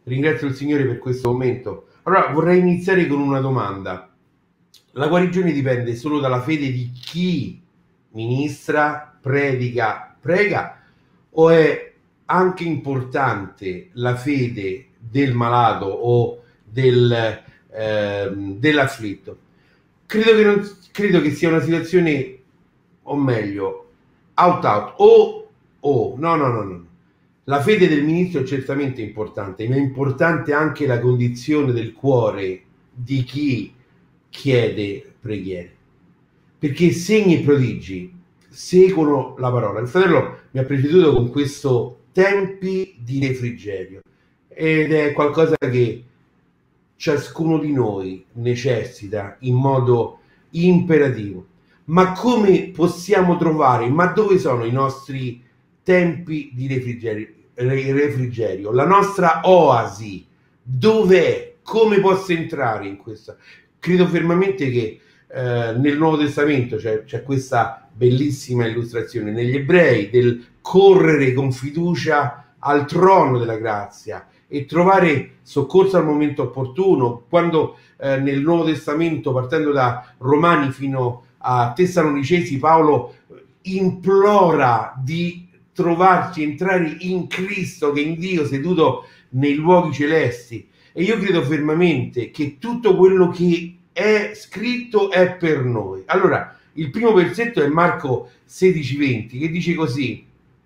ringrazio il Signore per questo momento. Allora, vorrei iniziare con una domanda. La guarigione dipende solo dalla fede di chi ministra, predica, prega, o è anche importante la fede del malato o dell'afflitto? Credo che sia una situazione, o meglio, out, no. La fede del ministro è certamente importante, ma è importante anche la condizione del cuore di chi chiede preghiere, perché segni e prodigi seguono la parola. Il fratello mi ha preceduto con questo tempi di refrigerio, ed è qualcosa che ciascuno di noi necessita in modo imperativo. Ma come possiamo trovare, ma dove sono i nostri tempi di refrigerio, la nostra oasi? Dov'è? Come posso entrare in questa? Credo fermamente che nel Nuovo Testamento c'è questa bellissima illustrazione negli Ebrei del correre con fiducia al trono della grazia e trovare soccorso al momento opportuno, quando nel Nuovo Testamento, partendo da Romani fino a Tessalonicesi, Paolo implora di trovarci, entrare in Cristo, che è in Dio seduto nei luoghi celesti. E io credo fermamente che tutto quello che è scritto è per noi. Allora, il primo versetto è Marco 16:20, che dice così: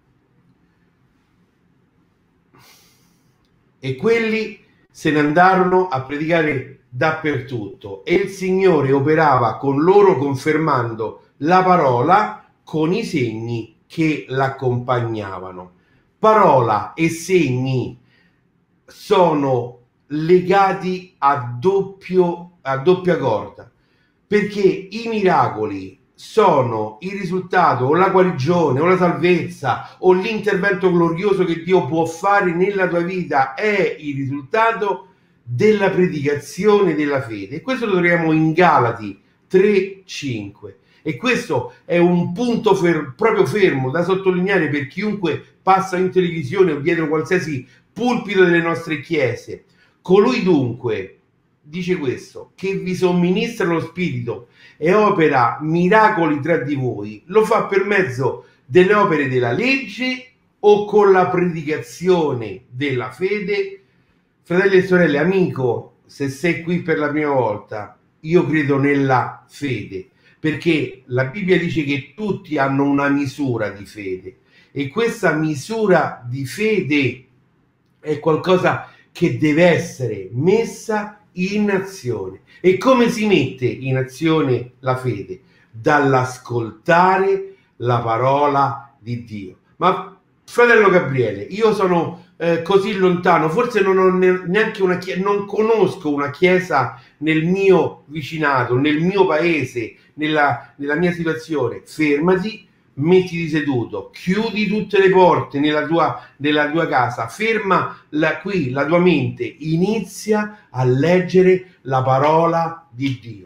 e quelli se ne andarono a predicare dappertutto, e il Signore operava con loro, confermando la parola con i segni che l'accompagnavano. Parola e segni sono legati a doppia corda, perché i miracoli sono il risultato, o la guarigione, o la salvezza, o l'intervento glorioso che Dio può fare nella tua vita è il risultato della predicazione della fede. E questo lo troviamo in Galati 3:5. E questo è un punto proprio fermo da sottolineare per chiunque passa in televisione o dietro qualsiasi pulpito delle nostre chiese. Colui dunque, dice questo, che vi somministra lo Spirito e opera miracoli tra di voi, lo fa per mezzo delle opere della legge o con la predicazione della fede? Fratelli e sorelle, amico, se sei qui per la prima volta, io credo nella fede, perché la Bibbia dice che tutti hanno una misura di fede, e questa misura di fede è qualcosa che deve essere messa in azione. E come si mette in azione la fede? Dall'ascoltare la parola di Dio. Ma fratello Gabriele, io sono così lontano, forse non ho neanche una chiesa, non conosco una chiesa nel mio vicinato, nel mio paese, nella mia situazione. Fermati, mettiti seduto, chiudi tutte le porte nella tua casa, ferma qui la tua mente, inizia a leggere la parola di Dio.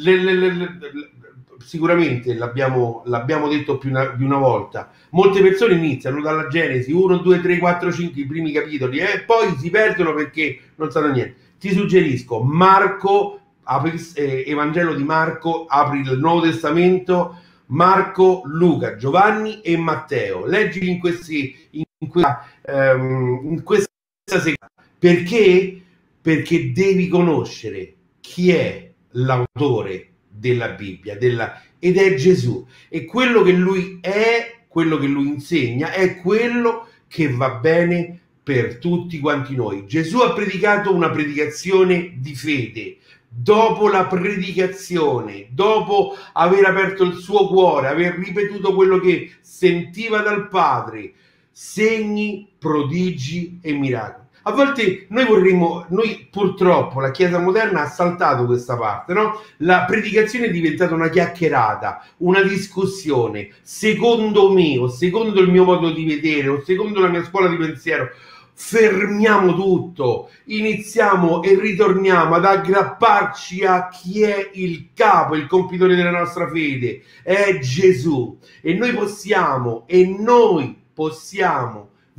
Sicuramente l'abbiamo detto più di una volta, molte persone iniziano dalla Genesi 1, 2, 3, 4, 5, i primi capitoli, e poi si perdono perché non sanno niente. Ti suggerisco Marco, Evangelo di Marco, apri il Nuovo Testamento, Marco, Luca, Giovanni e Matteo. Leggili in questa sequenza. Perché? Perché devi conoscere chi è l'autore della Bibbia, ed è Gesù. E quello che lui è, quello che lui insegna, è quello che va bene per tutti quanti noi. Gesù ha predicato una predicazione di fede. Dopo la predicazione, dopo aver aperto il suo cuore, aver ripetuto quello che sentiva dal Padre, segni, prodigi e miracoli. A volte noi purtroppo, la Chiesa moderna ha saltato questa parte, no? La predicazione è diventata una chiacchierata, una discussione, secondo me, o secondo il mio modo di vedere, o secondo la mia scuola di pensiero. Fermiamo tutto, iniziamo e ritorniamo ad aggrapparci a chi è il capo, il compitore della nostra fede, è Gesù. E noi possiamo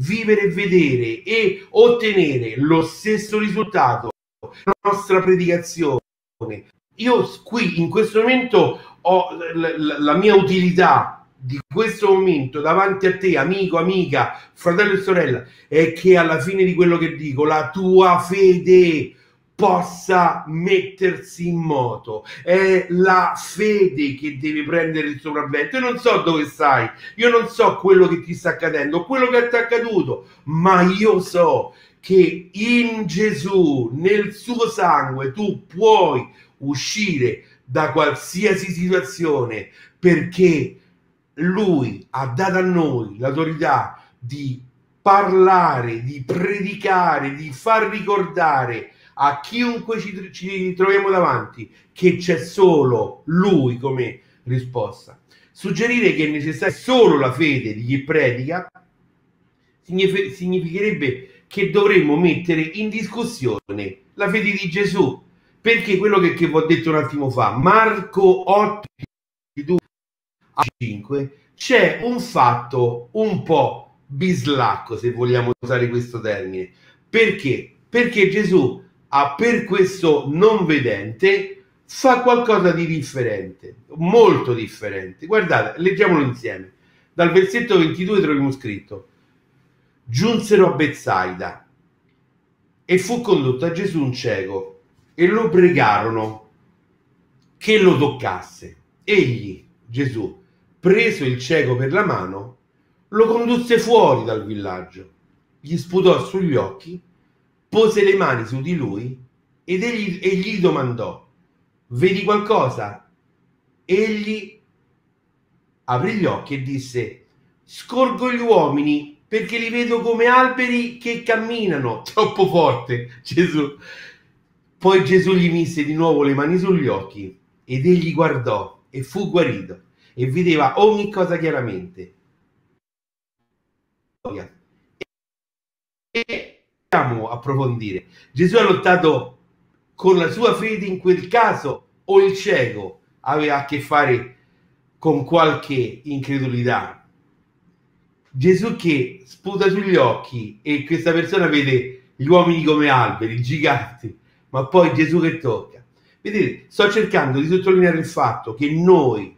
vivere e vedere e ottenere lo stesso risultato della nostra predicazione. Io qui in questo momento ho la mia utilità di questo momento davanti a te, amico, amica, fratello e sorella, è che alla fine di quello che dico la tua fede possa mettersi in moto. È la fede che deve prendere il sopravvento. Io non so dove stai, io non so quello che ti sta accadendo, quello che ti è accaduto, ma io so che in Gesù, nel suo sangue, tu puoi uscire da qualsiasi situazione, perché lui ha dato a noi l'autorità di parlare, di predicare, di far ricordare a chiunque ci troviamo davanti che c'è solo lui come risposta. Suggerire che è necessaria solo la fede di chi predica significherebbe che dovremmo mettere in discussione la fede di Gesù, perché quello che vi ho detto un attimo fa, Marco 8, 2 a 5, c'è un fatto un po' bislacco, se vogliamo usare questo termine. Perché? Perché Gesù per questo non vedente fa qualcosa di differente, molto differente. Guardate, leggiamolo insieme. Dal versetto 22 troviamo scritto: giunsero a Betsaida e fu condotto a Gesù un cieco e lo pregarono che lo toccasse. Egli, Gesù, preso il cieco per la mano, lo condusse fuori dal villaggio, gli sputò sugli occhi, pose le mani su di lui e gli domandò: vedi qualcosa? Egli aprì gli occhi e disse: scorgo gli uomini perché li vedo come alberi che camminano. Troppo forte, Gesù. Poi Gesù gli mise di nuovo le mani sugli occhi ed egli guardò e fu guarito e vedeva ogni cosa chiaramente. E andiamo a approfondire. Gesù ha lottato con la sua fede in quel caso, o il cieco aveva a che fare con qualche incredulità? Gesù che sputa sugli occhi e questa persona vede gli uomini come alberi, giganti, ma poi Gesù che tocca. Vedete, sto cercando di sottolineare il fatto che noi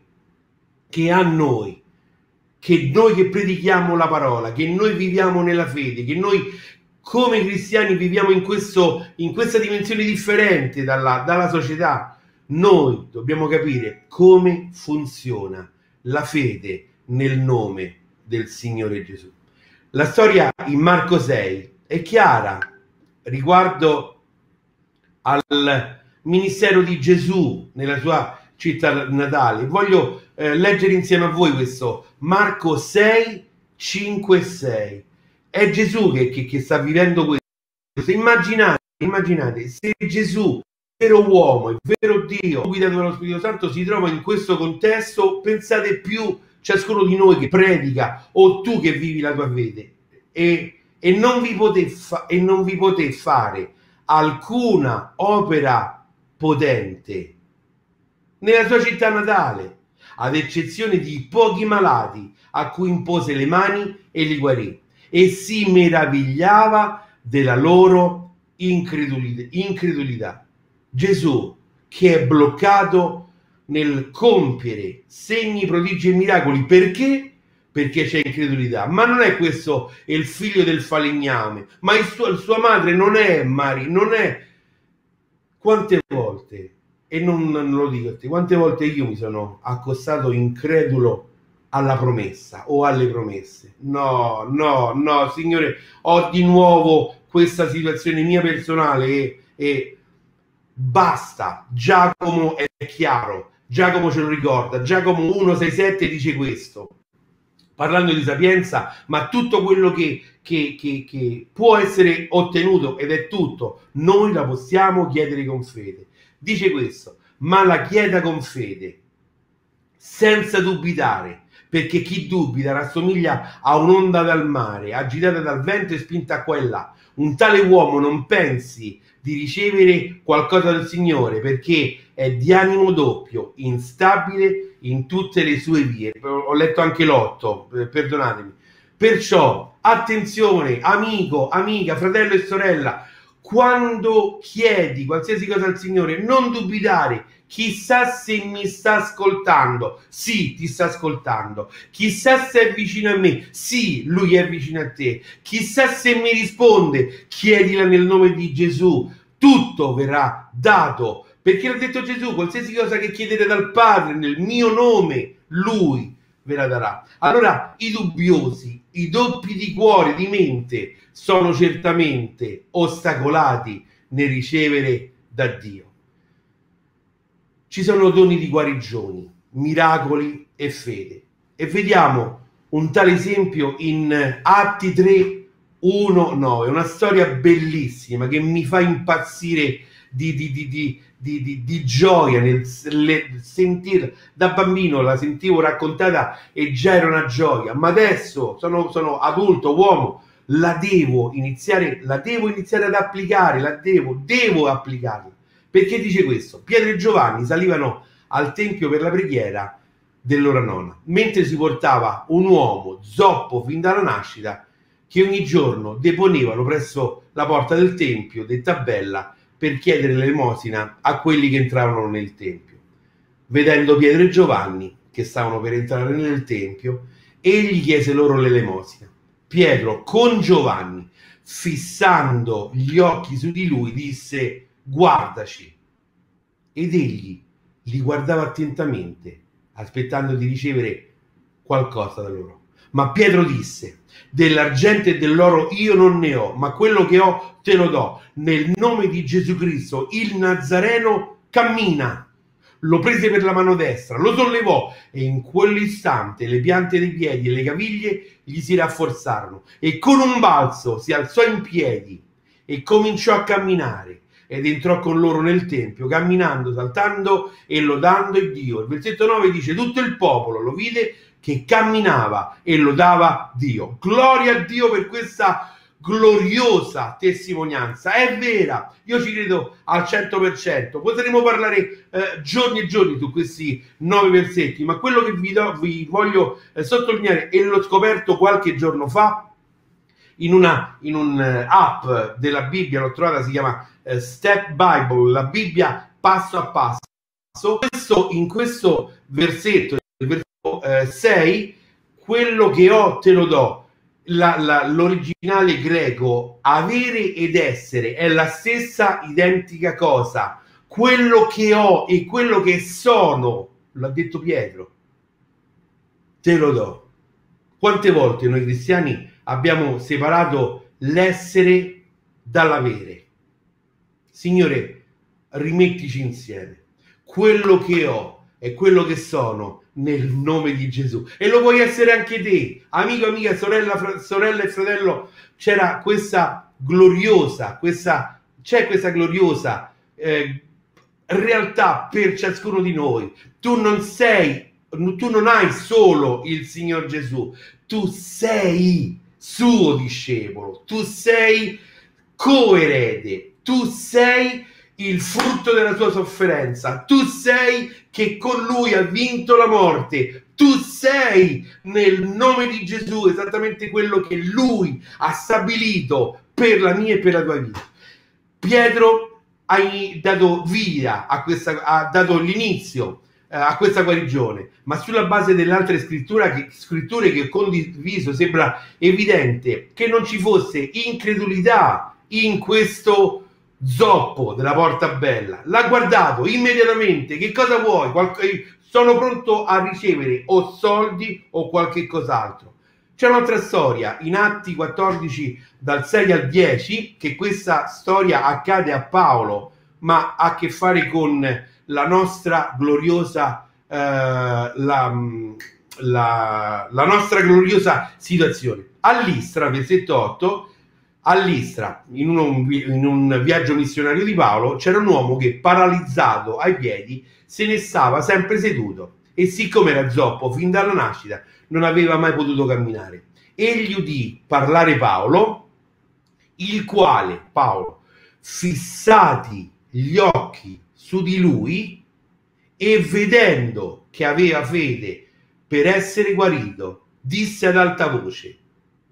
che predichiamo la parola, che noi viviamo nella fede, che noi come cristiani viviamo in questa dimensione differente dalla società, noi dobbiamo capire come funziona la fede nel nome del Signore Gesù. La storia in Marco 6 è chiara riguardo al ministero di Gesù nella sua città natale. Voglio leggere insieme a voi questo Marco 6, 5 e 6. È Gesù che sta vivendo questo. Immaginate se Gesù, vero uomo e vero Dio, guidato dallo Spirito Santo, si trova in questo contesto. Pensate più ciascuno di noi che predica o tu che vivi la tua fede e non vi potete fare alcuna opera potente nella sua città natale, ad eccezione di pochi malati a cui impose le mani e li guarì, e si meravigliava della loro incredulità. Gesù, che è bloccato nel compiere segni, prodigi e miracoli, perché? Perché c'è incredulità. Ma non è questo il figlio del falegname, ma sua madre non è Maria, non è. Quante volte, e non lo dico a te, quante volte io mi sono accostato incredulo alla promessa o alle promesse? No, Signore, ho di nuovo questa situazione mia personale e basta. Giacomo è chiaro, Giacomo ce lo ricorda, Giacomo 1,6-7 dice questo, parlando di sapienza, ma tutto quello che può essere ottenuto, ed è tutto, noi la possiamo chiedere con fede. Dice questo: ma la chieda con fede, senza dubitare, perché chi dubita rassomiglia a un'onda dal mare, agitata dal vento e spinta qua e là. Un tale uomo non pensi di ricevere qualcosa dal Signore, perché è di animo doppio, instabile in tutte le sue vie. Ho letto anche l'8, perdonatemi. Perciò, attenzione, amico, amica, fratello e sorella, quando chiedi qualsiasi cosa al Signore, non dubitare. Chissà se mi sta ascoltando. Sì, ti sta ascoltando. Chissà se è vicino a me. Sì, lui è vicino a te. Chissà se mi risponde. Chiedila nel nome di Gesù. Tutto verrà dato. Perché l'ha detto Gesù, qualsiasi cosa che chiedete dal Padre nel mio nome, lui ve la darà. Allora i dubbiosi, i doppi di cuore, di mente, sono certamente ostacolati nel ricevere da Dio. Ci sono doni di guarigioni, miracoli e fede. E vediamo un tale esempio in Atti 3, 1, 9. Una storia bellissima che mi fa impazzire di gioia nel sentirla. Da bambino la sentivo raccontata e già era una gioia, ma adesso sono adulto, uomo, la devo iniziare ad applicare, devo applicarla. Perché dice questo? Pietro e Giovanni salivano al tempio per la preghiera dell'ora nona, mentre si portava un uomo zoppo fin dalla nascita che ogni giorno deponevano presso la porta del tempio, detta Bella, per chiedere l'elemosina a quelli che entravano nel tempio. Vedendo Pietro e Giovanni che stavano per entrare nel tempio, egli chiese loro l'elemosina. Pietro con Giovanni, fissando gli occhi su di lui, disse: guardaci. Ed egli li guardava attentamente, aspettando di ricevere qualcosa da loro. Ma Pietro disse: dell'argento e dell'oro io non ne ho, ma quello che ho te lo do. Nel nome di Gesù Cristo, il Nazareno, cammina. Lo prese per la mano destra, lo sollevò e in quell'istante le piante dei piedi e le caviglie gli si rafforzarono e con un balzo si alzò in piedi e cominciò a camminare ed entrò con loro nel tempio, camminando, saltando e lodando Dio. Il versetto 9 dice: tutto il popolo lo vide che camminava e lodava Dio. Gloria a Dio per questa gloriosa testimonianza, è vera, io ci credo al 100%. Potremo parlare giorni e giorni su questi 9 versetti, ma quello che vi voglio sottolineare, e l'ho scoperto qualche giorno fa in un app della Bibbia, l'ho trovata, si chiama Step Bible, la Bibbia passo a passo. In questo versetto, il versetto 6, quello che ho te lo do. L'originale greco, avere ed essere, è la stessa identica cosa. Quello che ho e quello che sono, l'ha detto Pietro, te lo do. Quante volte noi cristiani abbiamo separato l'essere dall'avere? Signore, rimettici insieme quello che ho e quello che sono nel nome di Gesù. E lo puoi essere anche te, amico, amica, sorella e fratello. C'era questa gloriosa realtà per ciascuno di noi. Tu non hai solo il Signor Gesù, tu sei suo discepolo, tu sei coerede, tu sei il frutto della sua sofferenza, tu sei che con lui ha vinto la morte, tu sei nel nome di Gesù esattamente quello che lui ha stabilito per la mia e per la tua vita. Pietro ha dato vita a questa, ha dato l'inizio a questa guarigione, ma sulla base delle altre scritture che ho condiviso sembra evidente che non ci fosse incredulità in questo zoppo della Porta Bella. L'ha guardato immediatamente: che cosa vuoi? Sono pronto a ricevere o soldi o qualche cos'altro. C'è un'altra storia in Atti 14 dal 6 al 10, che questa storia accade a Paolo, ma ha a che fare con la nostra gloriosa la nostra gloriosa situazione. A Listra, versetto 8, a Listra, in un viaggio missionario di Paolo, c'era un uomo che, paralizzato ai piedi, se ne stava sempre seduto e, siccome era zoppo fin dalla nascita, non aveva mai potuto camminare. Egli udì parlare Paolo, il quale, Paolo, fissati gli occhi su di lui e vedendo che aveva fede per essere guarito, disse ad alta voce: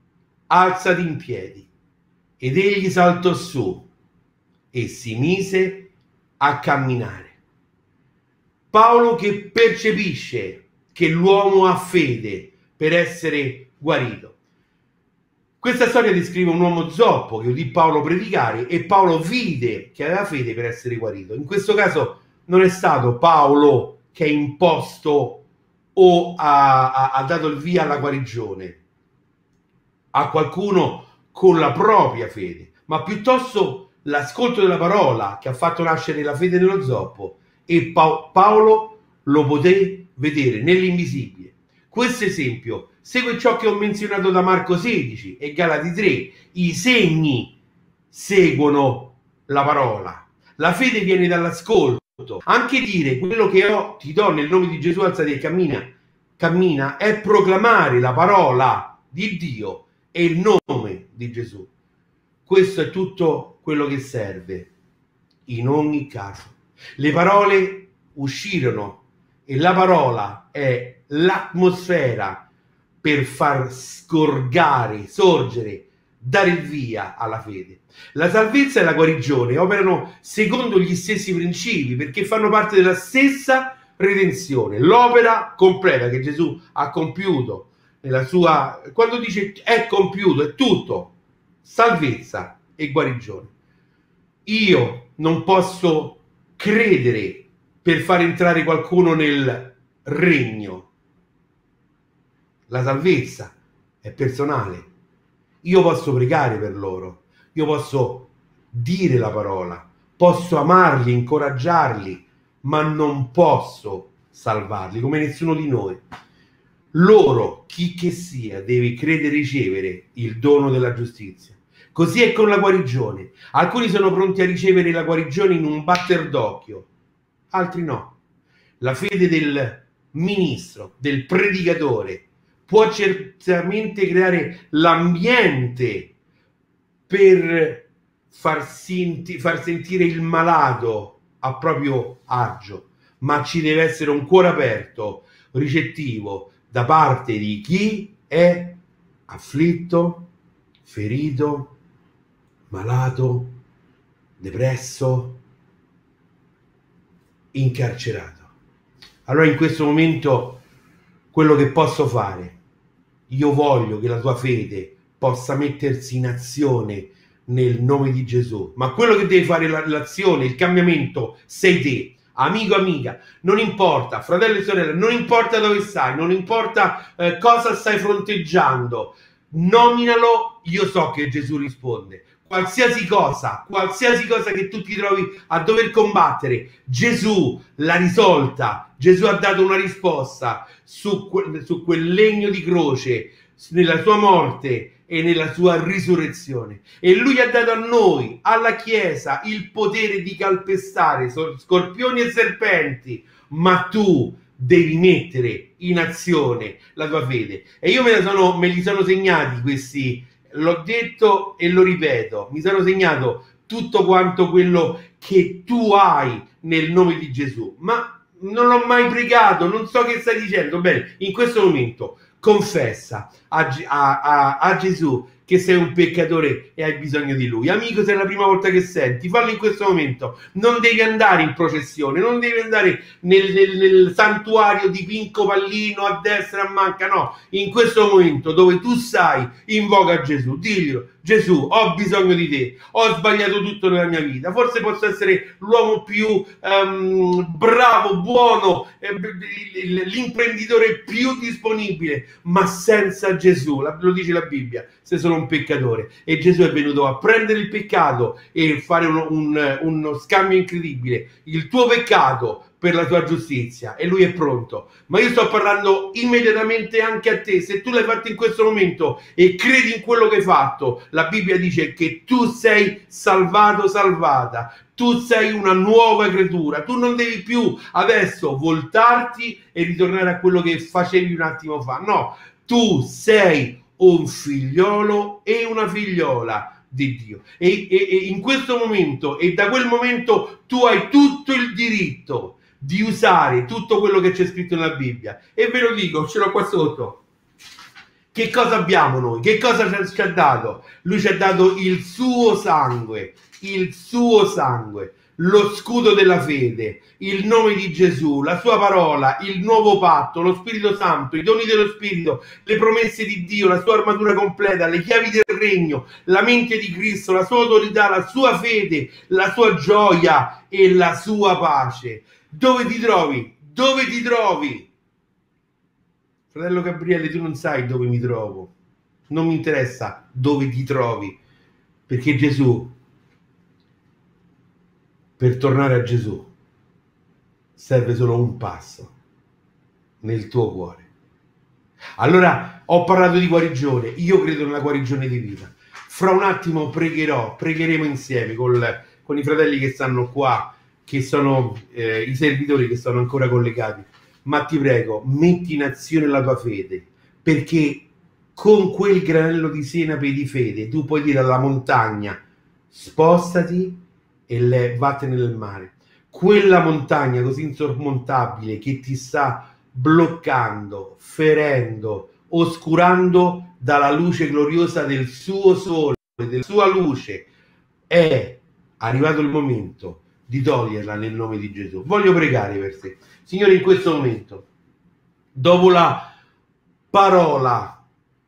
alzati in piedi. Ed egli saltò su e si mise a camminare. Paolo che percepisce che l'uomo ha fede per essere guarito. Questa storia descrive un uomo zoppo che udì Paolo predicare e Paolo vide che aveva fede per essere guarito. In questo caso non è stato Paolo che ha imposto o ha dato il via alla guarigione a qualcuno con la propria fede, ma piuttosto l'ascolto della parola che ha fatto nascere la fede nello zoppo, e Paolo lo poté vedere nell'invisibile. Questo esempio segue ciò che ho menzionato da Marco 16 e Galati 3. I segni seguono la parola. La fede viene dall'ascolto. Anche dire quello che ti do nel nome di Gesù, alzati e cammina, è proclamare la parola di Dio e il nome di Gesù. Questo è tutto quello che serve in ogni caso. Le parole uscirono e la parola è l'atmosfera per far sorgere, dare il via alla fede. La salvezza e la guarigione operano secondo gli stessi principi perché fanno parte della stessa redenzione. L'opera completa che Gesù ha compiuto nella sua, quando dice è compiuto, è tutto, salvezza e guarigione. Io non posso credere per far entrare qualcuno nel regno. La salvezza è personale. Io posso pregare per loro, io posso dire la parola, posso amarli, incoraggiarli, ma non posso salvarli come nessuno di noi. Loro, chi che sia, deve credere e ricevere il dono della giustizia. Così è con la guarigione. Alcuni sono pronti a ricevere la guarigione in un batter d'occhio, altri no. La fede del ministro, del predicatore, può certamente creare l'ambiente per far sentire il malato a proprio agio, ma ci deve essere un cuore aperto, ricettivo, da parte di chi è afflitto, ferito, malato, depresso, incarcerato. Allora in questo momento quello che posso fare, io voglio che la tua fede possa mettersi in azione nel nome di Gesù, ma quello che deve fare l'azione, il cambiamento, sei te. Amico, amica, non importa, fratello e sorella, non importa dove stai, non importa cosa stai fronteggiando, nominalo, io so che Gesù risponde. Qualsiasi cosa che tu ti trovi a dover combattere, Gesù l'ha risolta. Gesù ha dato una risposta su quel legno di croce, nella sua morte e nella sua risurrezione. E lui ha dato a noi, alla Chiesa, il potere di calpestare scorpioni e serpenti, ma tu devi mettere in azione la tua fede. E io me li sono segnati questi. L'ho detto e lo ripeto, mi sono segnato tutto quanto quello che tu hai nel nome di Gesù, ma non l'ho mai pregato, non so che stai dicendo. Bene, in questo momento confessa a Gesù che sei un peccatore e hai bisogno di lui. Amico, se è la prima volta che senti, fallo in questo momento. Non devi andare in processione, non devi andare nel santuario di Pinco Pallino a destra e a manca, no. In questo momento dove tu stai, invoca Gesù, diglielo: Gesù, ho bisogno di te, ho sbagliato tutto nella mia vita, forse posso essere l'uomo più bravo, buono, l'imprenditore più disponibile, ma senza Gesù, lo dice la Bibbia, se sono un peccatore. E Gesù è venuto a prendere il peccato e fare uno scambio incredibile, il tuo peccato per la tua giustizia, e lui è pronto. Ma io sto parlando immediatamente anche a te. Se tu l'hai fatto in questo momento e credi in quello che hai fatto, la Bibbia dice che tu sei salvato, salvata, tu sei una nuova creatura, tu non devi più adesso voltarti e ritornare a quello che facevi un attimo fa, no, tu sei un figliolo e una figliola di Dio, e in questo momento e da quel momento tu hai tutto il diritto di usare tutto quello che c'è scritto nella Bibbia. E ve lo dico, ce l'ho qua sotto, Che cosa abbiamo noi? Che cosa ci ha dato? Lui ci ha dato il suo sangue, lo scudo della fede, il nome di Gesù, la sua parola, il nuovo patto, lo Spirito Santo, i doni dello Spirito, le promesse di Dio, la sua armatura completa, le chiavi del regno, la mente di Cristo, la sua autorità, la sua fede, la sua gioia e la sua pace. Dove ti trovi? Dove ti trovi? Fratello Gabriele, tu non sai dove mi trovo. Non mi interessa dove ti trovi, perché Gesù, per tornare a Gesù, serve solo un passo nel tuo cuore. Allora, ho parlato di guarigione, io credo nella guarigione di vita. Fra un attimo pregheremo insieme con i fratelli che stanno qua, che sono i servitori che sono ancora collegati. Ma ti prego, metti in azione la tua fede, perché con quel granello di senape di fede tu puoi dire alla montagna: spostati e vattene nel mare. Quella montagna così insormontabile che ti sta bloccando, ferendo, oscurando dalla luce gloriosa del suo sole, della sua luce, è arrivato il momento di toglierla nel nome di Gesù. Voglio pregare per te. Signore, in questo momento, dopo la parola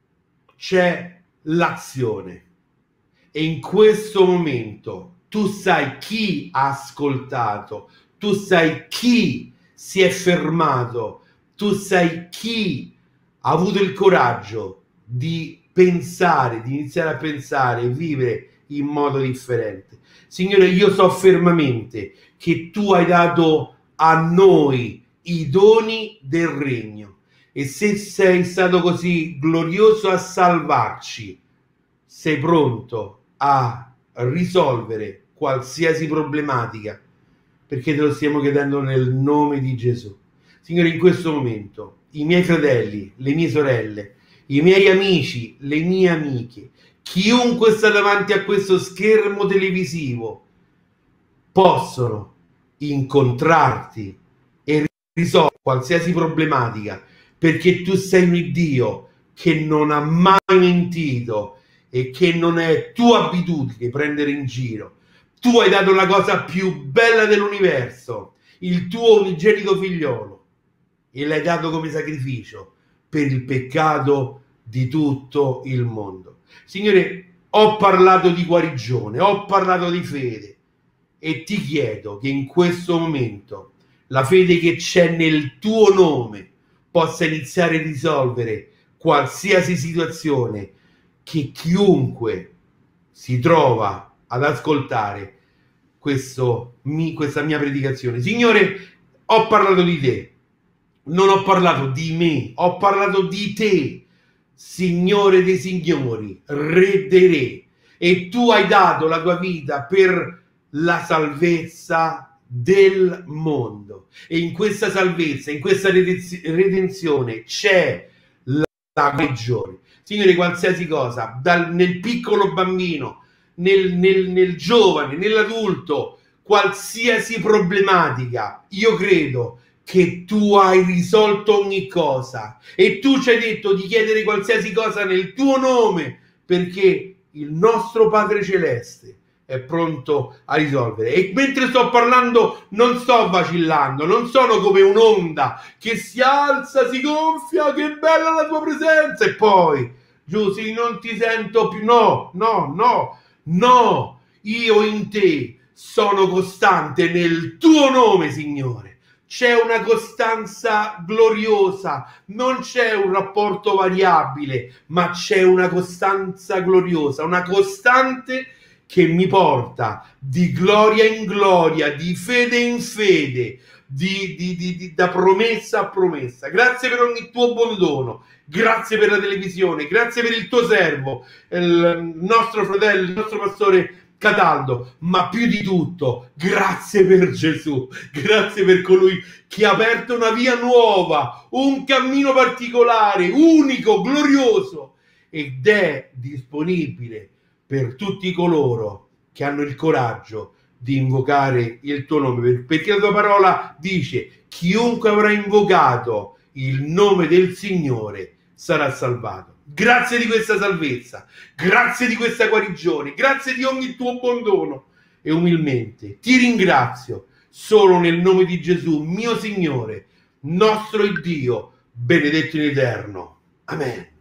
c'è l'azione, e in questo momento tu sai chi ha ascoltato, tu sai chi si è fermato, tu sai chi ha avuto il coraggio di pensare, di iniziare a pensare e vivere in modo differente. Signore, io so fermamente che tu hai dato a noi i doni del regno, e se sei stato così glorioso a salvarci, sei pronto a risolvere qualsiasi problematica, perché te lo stiamo chiedendo nel nome di Gesù. Signore, in questo momento i miei fratelli, le mie sorelle, i miei amici, le mie amiche, chiunque sta davanti a questo schermo televisivo, possono incontrarti e risolvere qualsiasi problematica, perché tu sei un Dio che non ha mai mentito e che non è tua abitudine prendere in giro. Tu hai dato la cosa più bella dell'universo, il tuo unigenito figliolo, e l'hai dato come sacrificio per il peccato di tutto il mondo. Signore, ho parlato di guarigione, ho parlato di fede, e ti chiedo che in questo momento la fede che c'è nel tuo nome possa iniziare a risolvere qualsiasi situazione che chiunque si trova ad ascoltare questa mia predicazione. Signore, ho parlato di te, non ho parlato di me, ho parlato di te, Signore dei signori, Re dei re, e tu hai dato la tua vita per la salvezza del mondo, e in questa salvezza, in questa redenzione c'è la guarigione. Signore, qualsiasi cosa, nel piccolo bambino, nel giovane, nell'adulto, qualsiasi problematica, io credo che tu hai risolto ogni cosa, e tu ci hai detto di chiedere qualsiasi cosa nel tuo nome, perché il nostro Padre Celeste è pronto a risolvere. E mentre sto parlando non sto vacillando, non sono come un'onda che si alza, si gonfia, che bella la tua presenza, e poi giù, sì, non ti sento più. No, io in te sono costante nel tuo nome, Signore. C'è una costanza gloriosa, non c'è un rapporto variabile, ma c'è una costanza gloriosa, una costante che mi porta di gloria in gloria, di fede in fede, da promessa a promessa. Grazie per ogni tuo buon dono, grazie per la televisione, grazie per il tuo servo, il nostro fratello, il nostro pastore Cataldo, ma più di tutto, grazie per Gesù, grazie per colui che ha aperto una via nuova, un cammino particolare, unico, glorioso, ed è disponibile per tutti coloro che hanno il coraggio di invocare il tuo nome, perché la tua parola dice: chiunque avrà invocato il nome del Signore sarà salvato. grazie di questa salvezza, grazie di questa guarigione, grazie di ogni tuo buon dono. E umilmente ti ringrazio solo nel nome di Gesù, mio Signore, nostro Dio, benedetto in eterno. Amen.